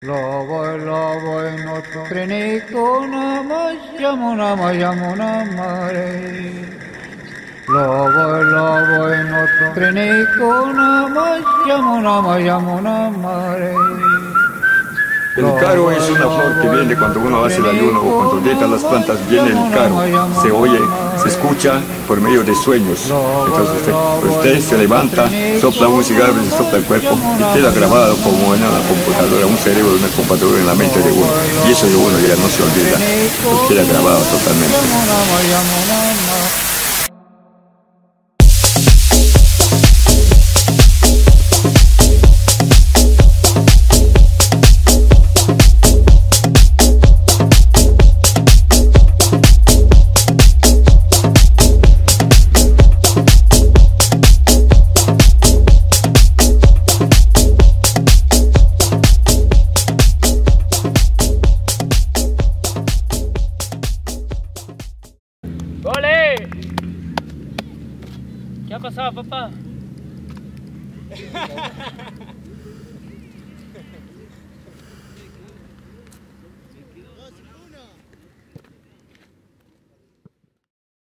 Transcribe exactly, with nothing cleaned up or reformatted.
Lava, lava in otto, prenico nama, yamuna, ma yamuna, mare. Lava, lava in otto, prenico nama, yamuna, ma yamuna, mare. El caro es una flor que viene cuando uno hace el ayuno o cuando deja las plantas, viene el caro, se oye, se escucha por medio de sueños. Entonces usted, usted se levanta, sopla un cigarro y se sopla el cuerpo y queda grabado como en una computadora, un cerebro de una computadora en la mente de uno. Y eso de uno ya no se olvida, pues queda grabado totalmente. ¡Ole! ¿Qué ha pasado, papá?